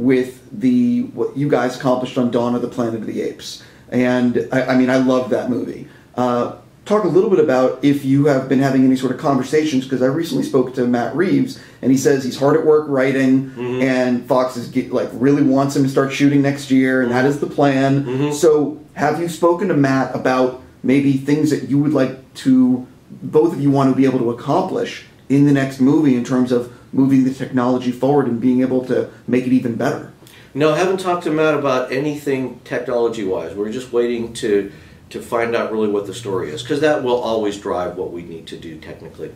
with what you guys accomplished on Dawn of the Planet of the Apes. And I mean, I love that movie. Talk a little bit about if you have been having any sort of conversations, because I recently spoke to Matt Reeves, and he says he's hard at work writing, and Fox is really wants him to start shooting next year, and that is the plan. So have you spoken to Matt about maybe things that you would like to, both of you want to be able to accomplish in the next movie in terms of moving the technology forward and being able to make it even better? No, I haven't talked to Matt about anything technology-wise. We're just waiting to find out really what the story is, because that will always drive what we need to do technically.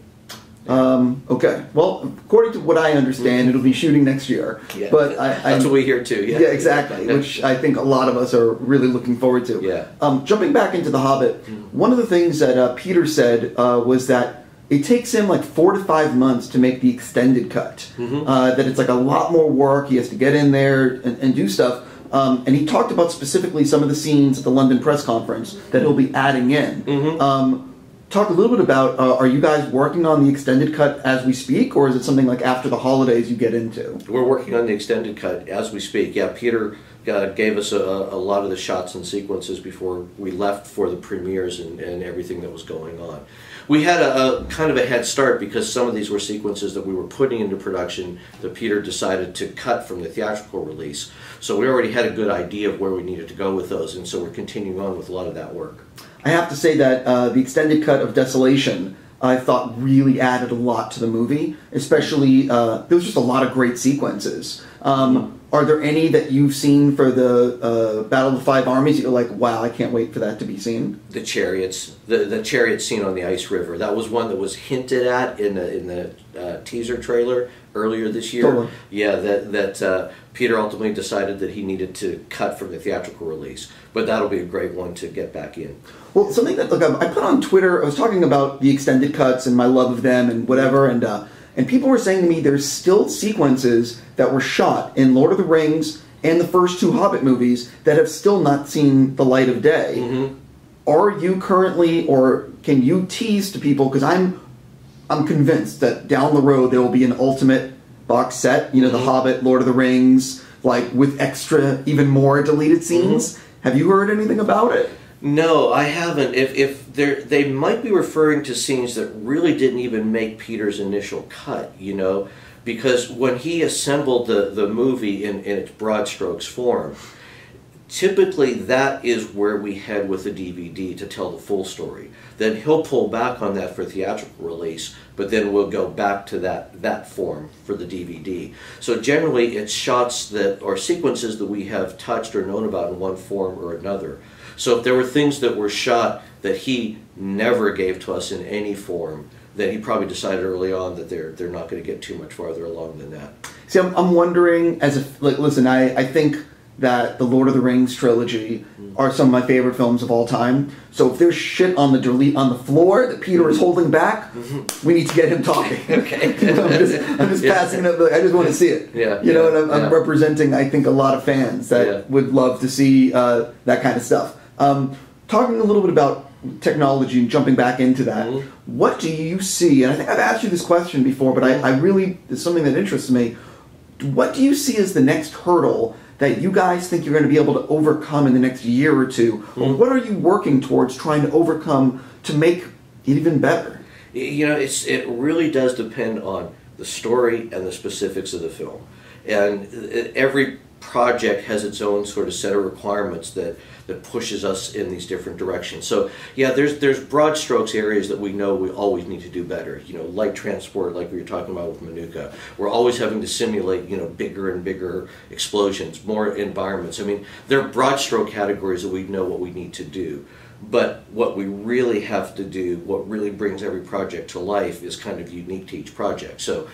Okay. Well, according to what I understand, it'll be shooting next year. Yeah. But that's what we hear too. Yeah. Yeah, exactly. Which I think a lot of us are really looking forward to. Yeah. Jumping back into The Hobbit, one of the things that Peter said was that it takes him like 4 to 5 months to make the extended cut. That it's like a lot more work. He has to get in there and do stuff. And he talked about specifically some of the scenes at the London press conference that he'll be adding in. Talk a little bit about, are you guys working on the extended cut as we speak, or is it something like after the holidays you get into? We're working on the extended cut as we speak. Yeah, Peter gave us a lot of the shots and sequences before we left for the premieres and everything that was going on. We had a kind of a head start because some of these were sequences that we were putting into production that Peter decided to cut from the theatrical release. So we already had a good idea of where we needed to go with those, and so we're continuing on with a lot of that work. I have to say that the extended cut of Desolation, I thought really added a lot to the movie, especially there was just a lot of great sequences. Are there any that you've seen for the Battle of the Five Armies that you're like, wow, I can't wait for that to be seen? The chariots, the chariot scene on the ice river, that was one that was hinted at in the teaser trailer earlier this year. Totally. Yeah, that Peter ultimately decided that he needed to cut from the theatrical release, but that'll be a great one to get back in. Well, something that I put on Twitter, I was talking about the extended cuts and my love of them and whatever, and people were saying to me there's still sequences that were shot in Lord of the Rings and the first 2 Hobbit movies that have still not seen the light of day. Are you currently, or can you tease to people, because I'm convinced that down the road there will be an ultimate box set, you know, The Hobbit, Lord of the Rings, like with extra, even more deleted scenes. Have you heard anything about it? No, I haven't. If they might be referring to scenes that really didn't even make Peter's initial cut, you know, because when he assembled the movie in its broad strokes form, typically that is where we head with the DVD to tell the full story. Then he'll pull back on that for theatrical release, but then we'll go back to that form for the DVD. So generally it's shots that, or sequences that we have touched or known about in one form or another. So if there were things that were shot that he never gave to us in any form, then he probably decided early on that they're not going to get too much farther along than that. See, I'm wondering, listen, I think that the Lord of the Rings trilogy are some of my favorite films of all time. So if there's shit on the floor that Peter is holding back, we need to get him talking. Okay. I'm just passing it up. I just want to see it. Yeah. You know, and I'm representing, I think, a lot of fans that would love to see that kind of stuff. Talking a little bit about technology and jumping back into that, what do you see, and I think I've asked you this question before, but I really, it's something that interests me, what do you see as the next hurdle that you guys think you're going to be able to overcome in the next year or two? Or what are you working towards trying to overcome to make it even better? You know, it really does depend on the story and the specifics of the film. And every project has its own sort of set of requirements that pushes us in these different directions. So yeah, there's broad strokes areas that we know we always need to do better. You know, light transport, like we were talking about with Manuka. We're always having to simulate, you know, bigger and bigger explosions, more environments. I mean, there are broad stroke categories that we know what we need to do. But what we really have to do, what really brings every project to life, is kind of unique to each project. So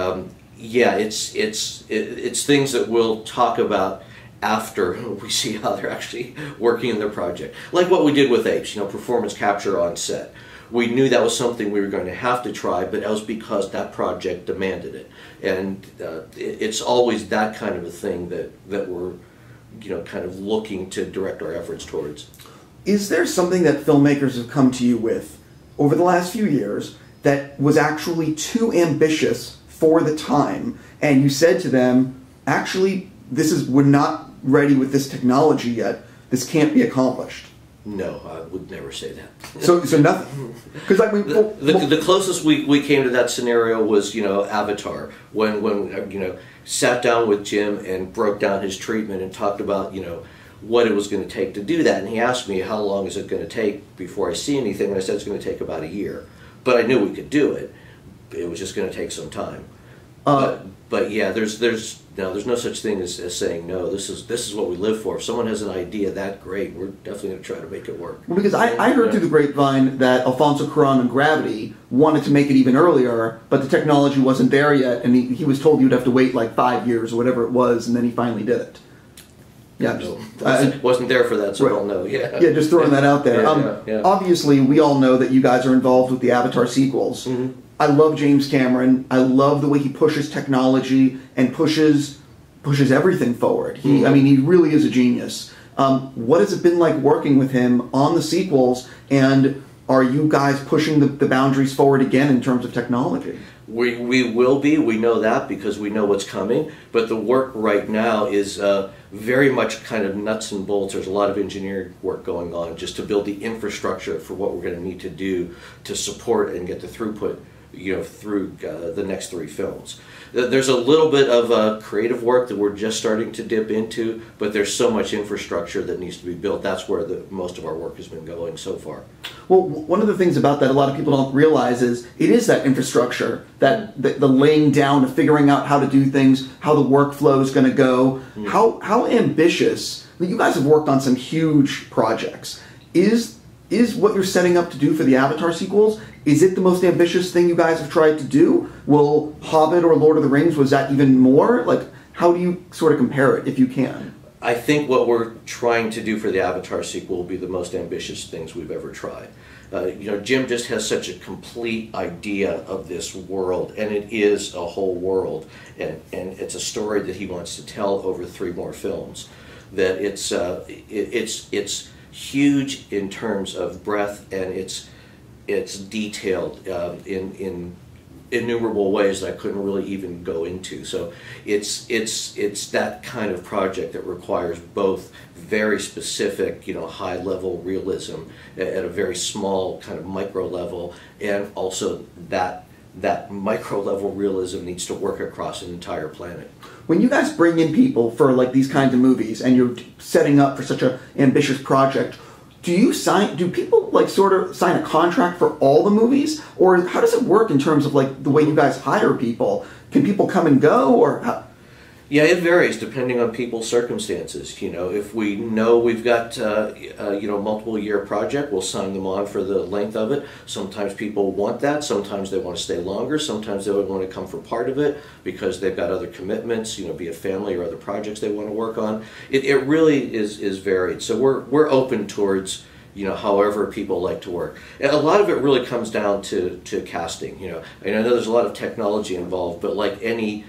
yeah, it's things that we'll talk about after we see how they're actually working in their project. Like what we did with Apes, you know, performance capture on set. We knew that was something we were going to have to try, but that was because that project demanded it. And it's always that kind of a thing that we're, you know, kind of looking to direct our efforts towards. Is there something that filmmakers have come to you with over the last few years that was actually too ambitious for the time, and you said to them, actually, we're not ready with this technology yet. This can't be accomplished. No, I would never say that. So nothing. Because I mean, the closest we came to that scenario was Avatar, when sat down with Jim and broke down his treatment and talked about what it was going to take to do that. And he asked me, how long is it going to take before I see anything? And I said it's going to take about a year. But I knew we could do it. It was just going to take some time. But yeah, there's no such thing as saying no. This is what we live for. If someone has an idea that great, we're definitely going to try to make it work. Well, because I heard through the grapevine that Alfonso Cuarón and Gravity wanted to make it even earlier, but the technology wasn't there yet, and he was told you'd have to wait like 5 years or whatever it was, and then he finally did it. Yeah, wasn't there for that, so I'll know. Yeah, just throwing that out there. Yeah. Obviously, we all know that you guys are involved with the Avatar sequels. Mm-hmm. I love James Cameron. I love the way he pushes technology and pushes everything forward. I mean, he really is a genius. What has it been like working with him on the sequels, and are you guys pushing the boundaries forward again in terms of technology? We will be. We know that because we know what's coming. But the work right now is very much kind of nuts and bolts. There's a lot of engineering work going on just to build the infrastructure for what we're going to need to do to support and get the throughput through the next 3 films. There's a little bit of creative work that we're just starting to dip into, but there's so much infrastructure that needs to be built. That's where most of our work has been going so far. Well, one of the things about that a lot of people don't realize is it is that infrastructure, that the laying down of figuring out how to do things, how the workflow is going to go. Mm. How ambitious? You guys have worked on some huge projects. Is what you're setting up to do for the Avatar sequels, is it the most ambitious thing you guys have tried to do? Will Hobbit or Lord of the Rings, was that even more? Like, how do you sort of compare it, if you can? I think what we're trying to do for the Avatar sequel will be the most ambitious things we've ever tried. Jim just has such a complete idea of this world, and it is a whole world, and it's a story that he wants to tell over 3 more films. That it's huge in terms of breadth, and it's detailed in innumerable ways that I couldn't really even go into. So it's that kind of project that requires both very specific, high level realism at a very small kind of micro level, and also that micro level realism needs to work across an entire planet. When you guys bring in people for like these kinds of movies and you're setting up for such an ambitious project, do people like sort of sign a contract for all the movies, or how does it work in terms of like the way you guys hire people? Can people come and go, or how? Yeah, it varies depending on people's circumstances. If we know we've got multiple year project, we'll sign them on for the length of it. Sometimes people want that. Sometimes they want to stay longer. Sometimes they would want to come for part of it because they've got other commitments, be it family or other projects they want to work on. It really is varied. So we're open towards however people like to work. And a lot of it really comes down to casting. I know there's a lot of technology involved, but like any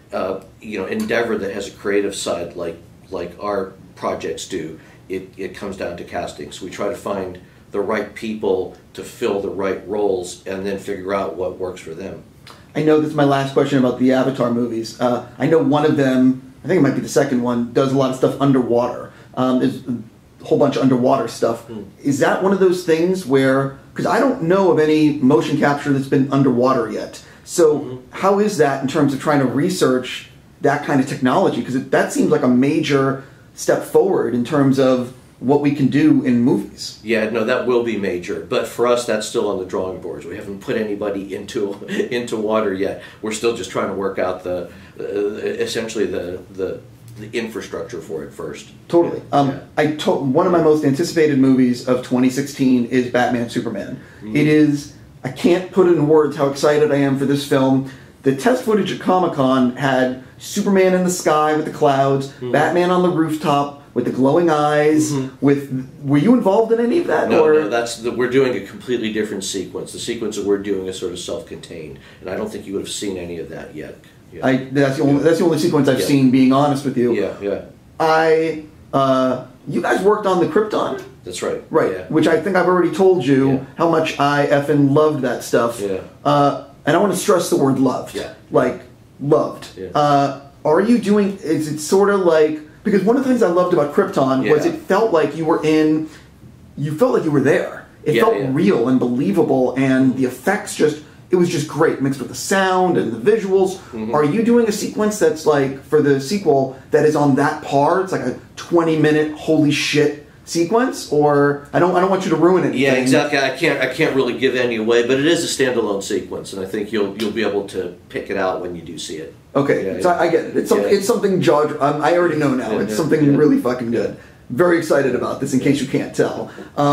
endeavor that has a creative side like our projects do, it comes down to casting. So we try to find the right people to fill the right roles and then figure out what works for them. I know this is my last question about the Avatar movies. I know one of them, I think it might be the second one, does a lot of stuff underwater. There's a whole bunch of underwater stuff. Is that one of those things where, because I don't know of any motion capture that's been underwater yet. So how is that in terms of trying to research that kind of technology? Because that seems like a major step forward in terms of what we can do in movies. Yeah, no, that will be major. But for us, that's still on the drawing boards. We haven't put anybody into water yet. We're still just trying to work out essentially the infrastructure for it first. Totally. One of my most anticipated movies of 2016 is Batman Superman. It is... I can't put it in words how excited I am for this film. The test footage at Comic-Con had Superman in the sky with the clouds, Batman on the rooftop with the glowing eyes. Were you involved in any of that? No, we're doing a completely different sequence. The sequence that we're doing is sort of self-contained, and I don't think you would have seen any of that yet. Yeah. That's the only sequence I've seen, being honest with you. Yeah. You guys worked on the Krypton? That's right. Right, yeah. Which I think I've already told you how much I effing loved that stuff. Yeah. And I want to stress the word loved. Yeah. Like, loved. Yeah. Are you doing? Is it sort of like, because one of the things I loved about Krypton was it felt like you were in. You felt like you were there. It felt real and believable, and the effects it was just great, mixed with the sound and the visuals. Are you doing a sequence that's like, for the sequel, that is on that par? It's like a 20-minute holy shit sequence, or I don't want you to ruin anything. Yeah, exactly. I can't really give any away, but it is a standalone sequence, and I think you'll be able to pick it out when you do see it. Okay, so I get it. It's something I already know now. It's something really fucking good. Very excited about this, in case you can't tell.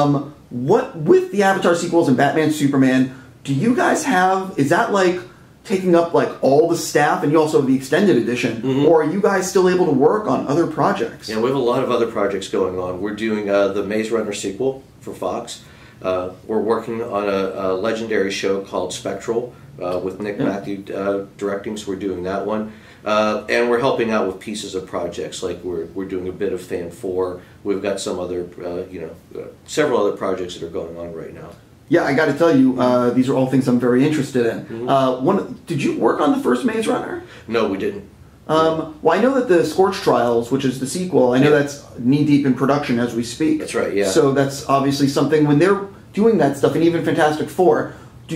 What with the Avatar sequels and Batman, Superman, do you guys have? Is that like taking up like all the staff, and you also have the extended edition, or are you guys still able to work on other projects? Yeah, we have a lot of other projects going on. We're doing the Maze Runner sequel for Fox. We're working on a legendary show called Spectral with Nick Matthew directing, so we're doing that one. And we're helping out with pieces of projects, like we're doing a bit of Fan 4. We've got some other, several other projects that are going on right now. Yeah, I got to tell you, these are all things I'm very interested in. Did you work on the first Maze Runner? No, we didn't. Well, I know that the Scorch Trials, which is the sequel, I know that's knee-deep in production as we speak. That's right, yeah. So that's obviously something, when they're doing that stuff, and even Fantastic Four,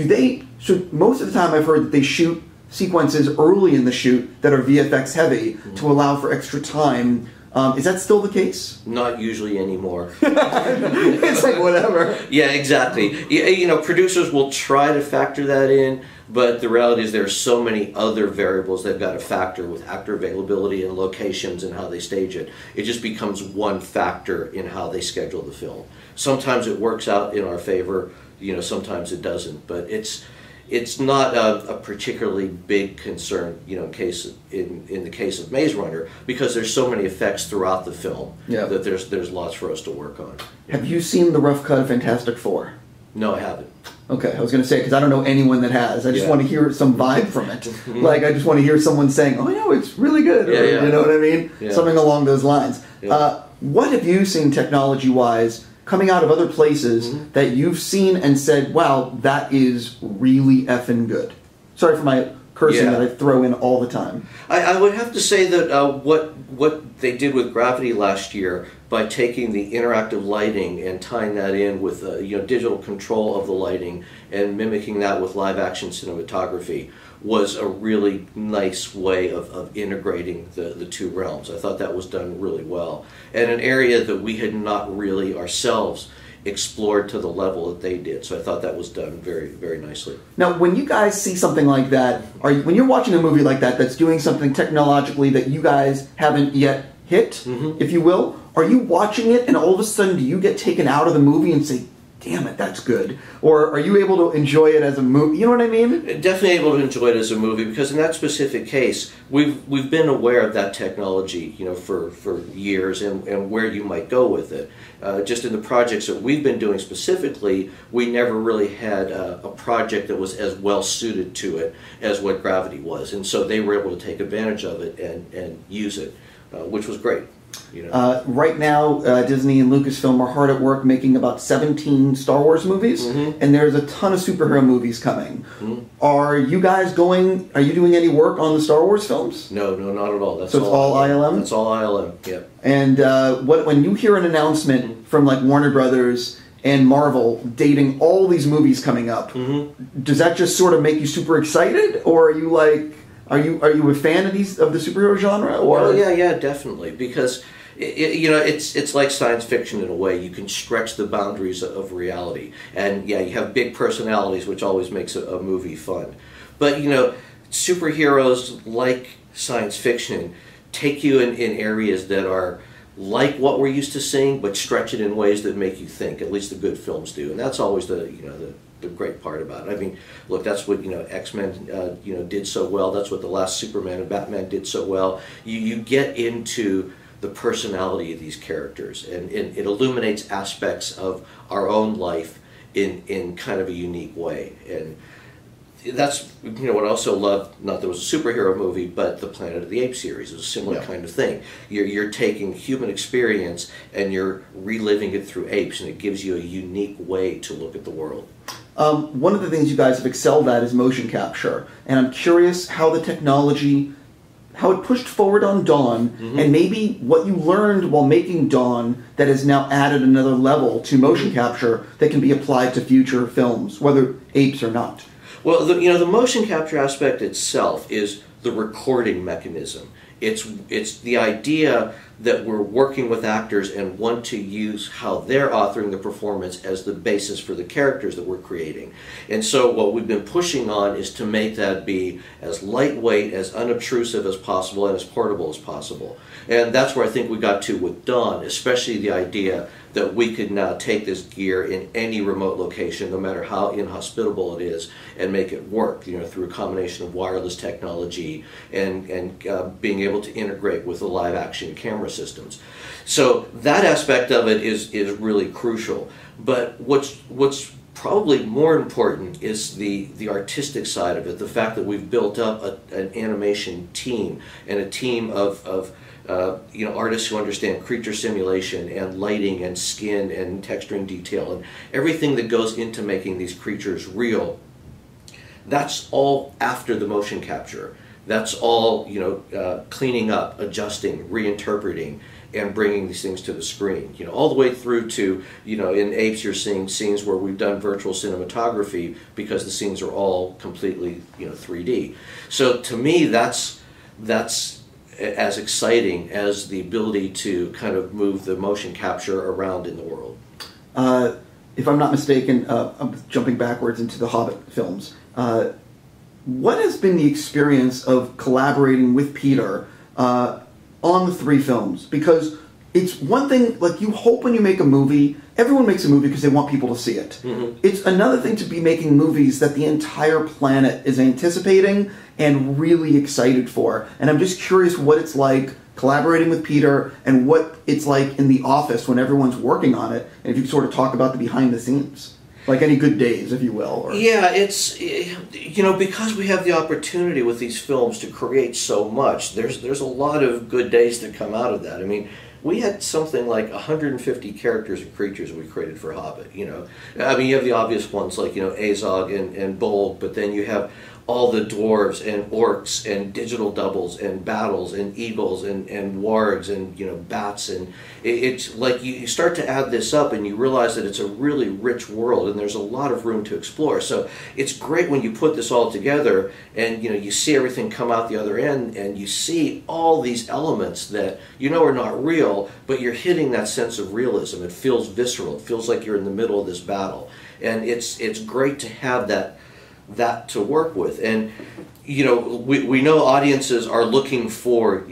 so most of the time I've heard that they shoot sequences early in the shoot that are VFX heavy to allow for extra time. Is that still the case? Not usually anymore. It's like whatever. Yeah, exactly. Producers will try to factor that in, but the reality is there are so many other variables they've got to factor with actor availability and locations and how they stage it. It just becomes one factor in how they schedule the film. Sometimes it works out in our favor, sometimes it doesn't, but it's not a particularly big concern, in the case of Maze Runner, because there's so many effects throughout the film that there's lots for us to work on. Have you seen the rough cut of Fantastic Four? No, I haven't. Okay, I was going to say, because I don't know anyone that has. I just want to hear some vibe from it. Like, I just want to hear someone saying, "Oh, no, it's really good," or, you know what I mean? Yeah. Something along those lines. Yeah. What have you seen technology-wise coming out of other places that you've seen and said, wow, that is really effing good? Sorry for my cursing that I throw in all the time. I would have to say that what they did with Gravity last year, by taking the interactive lighting and tying that in with digital control of the lighting and mimicking that with live action cinematography, was a really nice way of integrating the two realms. I thought that was done really well, and an area that we had not really ourselves explored to the level that they did. So I thought that was done very, very nicely. Now, when you guys see something like that, when you're watching a movie like that that's doing something technologically that you guys haven't yet hit, if you will, are you watching it and all of a sudden do you get taken out of the movie and say, damn it, that's good? Or are you able to enjoy it as a movie? You know what I mean? Definitely able to enjoy it as a movie, because in that specific case, we've been aware of that technology, for years and where you might go with it. Just in the projects that we've been doing specifically, we never really had a project that was as well suited to it as what Gravity was, and so they were able to take advantage of it and use it, which was great. Right now, Disney and Lucasfilm are hard at work making about 17 Star Wars movies, and there's a ton of superhero movies coming. Are you doing any work on the Star Wars films? No, not at all. So it's all ILM? That's all ILM, yeah. And when you hear an announcement from like Warner Brothers and Marvel dating all these movies coming up, does that just sort of make you super excited, or are you like... Are you a fan of the superhero genre? Or? Well, yeah, definitely. Because it's like science fiction in a way. You can stretch the boundaries of reality, and you have big personalities, which always makes a movie fun. But superheroes, like science fiction, take you in areas that are like what we're used to seeing, but stretch it in ways that make you think. At least the good films do, and that's always the great part about it. I mean, look, that's what X-Men did so well. That's what the last Superman and Batman did so well. You get into the personality of these characters, and it illuminates aspects of our own life in kind of a unique way. And that's what I also love. Not that it was a superhero movie, but the Planet of the Apes series is a similar kind of thing. You're taking human experience and you're reliving it through apes, and it gives you a unique way to look at the world. One of the things you guys have excelled at is motion capture, and I'm curious how the technology pushed forward on Dawn, and maybe what you learned while making Dawn that has now added another level to motion capture that can be applied to future films, whether Apes or not. Well, the motion capture aspect itself is the recording mechanism. It's the idea that we're working with actors and want to use how they're authoring the performance as the basis for the characters that we're creating. And so what we've been pushing on is to make that be as lightweight, as unobtrusive as possible, and as portable as possible. And that's where I think we got to with Dawn, especially the idea that we could now take this gear in any remote location, no matter how inhospitable it is, and make it work, through a combination of wireless technology and being able to integrate with the live action camera systems. So that aspect of it is really crucial. But what's probably more important is the artistic side of it, the fact that we've built up an animation team and a team of artists who understand creature simulation and lighting and skin and texturing detail and everything that goes into making these creatures real. That's all after the motion capture. That's all, cleaning up, adjusting, reinterpreting, and bringing these things to the screen. All the way through to, in Apes you're seeing scenes where we've done virtual cinematography because the scenes are all completely, 3D. So to me, that's as exciting as the ability to kind of move the motion capture around in the world. If I'm not mistaken, I'm jumping backwards into the Hobbit films. What has been the experience of collaborating with Peter on the 3 films? Because it's one thing, like, you hope when you make a movie, everyone makes a movie because they want people to see it. It's another thing to be making movies that the entire planet is anticipating and really excited for. And I'm just curious what it's like collaborating with Peter and what it's like in the office when everyone's working on it, and if you sort of talk about the behind the scenes. Like any good days, if you will. Or... Yeah, it's, because we have the opportunity with these films to create so much, there's a lot of good days that come out of that. I mean, we had something like 150 characters and creatures we created for Hobbit, I mean, you have the obvious ones like, Azog and Bolg, but then you have all the dwarves and orcs and digital doubles and battles and eagles and wargs and bats, and it's like you start to add this up and you realize that it's a really rich world and there's a lot of room to explore. So it's great when you put this all together and you see everything come out the other end and you see all these elements that are not real, but you're hitting that sense of realism. It feels visceral. It feels like you're in the middle of this battle, and it's great to have that to work with. And we know audiences are looking for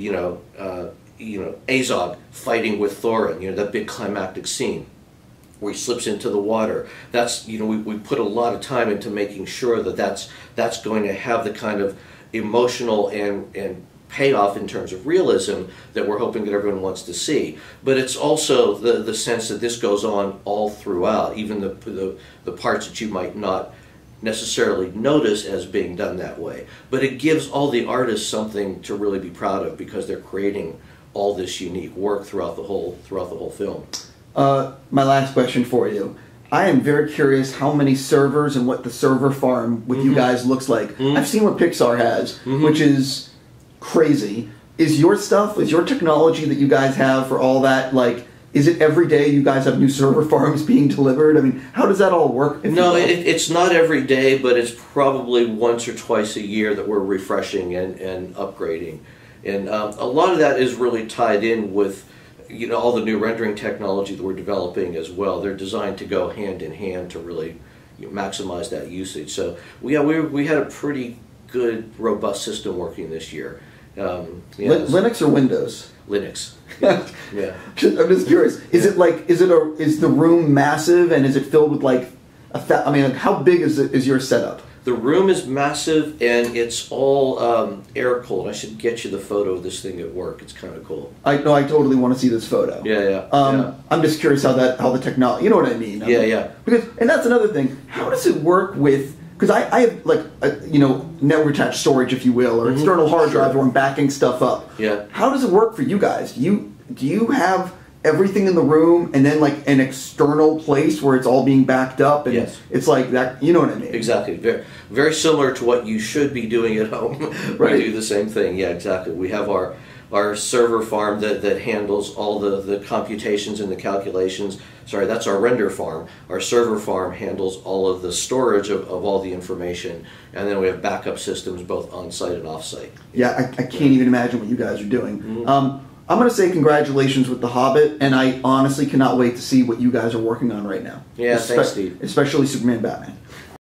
Azog fighting with Thorin, that big climactic scene where he slips into the water. That's we put a lot of time into making sure that that's going to have the kind of emotional and payoff in terms of realism that we're hoping that everyone wants to see. But it's also the sense that this goes on all throughout, even the parts that you might not necessarily notice as being done that way. But it gives all the artists something to really be proud of because they're creating all this unique work throughout the whole film. My last question for you. I am very curious how many servers and what the server farm with you guys looks like. I've seen what Pixar has, which is crazy. Is your technology that you guys have for all that, like, is it every day you guys have new server farms being delivered? I mean, how does that all work? No, it's not every day, but it's probably once or twice a year that we're refreshing and upgrading. And a lot of that is really tied in with all the new rendering technology that we're developing as well. They're designed to go hand in hand to really maximize that usage. So we had a pretty good, robust system working this year. Linux or Windows? Linux. Yeah. I'm just curious. Is the room massive, and is it filled with like how big is your setup? The room is massive, and it's all air cooled. I should get you the photo of this thing at work. It's kind of cool. I totally want to see this photo. Yeah. I'm just curious how the technology. You know what I mean? Yeah. And that's another thing. How does it work with? Because I have like network attached storage, if you will, or external hard drive where I'm backing stuff up. Yeah. How does it work for you guys? Do you have everything in the room and then like an external place where it's all being backed up, and yes. it's like that, you know what I mean? Exactly. Very, very similar to what you should be doing at home. Right. We do the same thing. Yeah, exactly. We have our server farm that handles all the computations and the calculations. Sorry, that's our render farm. Our server farm handles all of the storage of all the information, and then we have backup systems both on-site and off-site. Yeah, I can't even imagine what you guys are doing. Mm-hmm. I'm going to say congratulations with The Hobbit, and I honestly cannot wait to see what you guys are working on right now. Yeah, thanks, Steve. Especially Superman Batman.